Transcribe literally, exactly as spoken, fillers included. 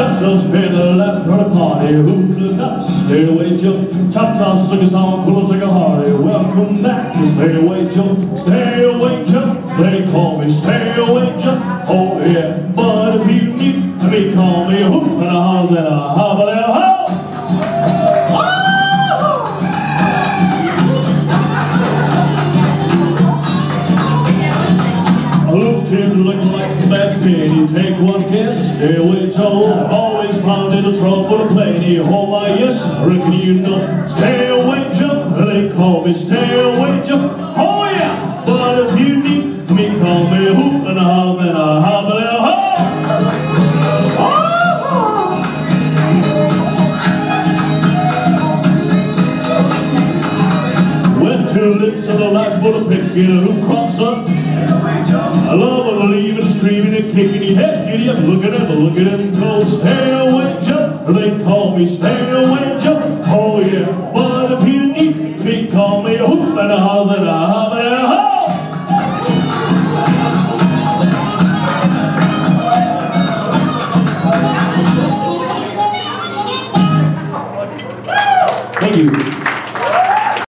Jump, jump, spin the left, run a party. Who could not stay away, jump? Top, top, sing a song, cool, take a hearty. Welcome back to Stay Away, Jump. Stay away, jump. They call me Stay Away, Jump. Oh yeah, but if you need me, call me a hoop and a holler and a hobble and a ho. Looked him looking like a bad penny. Take one kiss, stay away, Joe. Always found in the trouble plenty. Oh my yes, I reckon you know. Stay away, Joe. They call me Stay Away, Joe. Oh yeah, but if you need me, call me a hoop and a holler and a hobble and a ho. Went to lips of the life full of picking. Who crops up? I love it, believing, screaming and kicking your head, giddy up, look at him, look at him go. Stay away, jump, they call me Stay Away, Jump. Oh yeah, but if you need me, call me a hoop and a holler and a holler.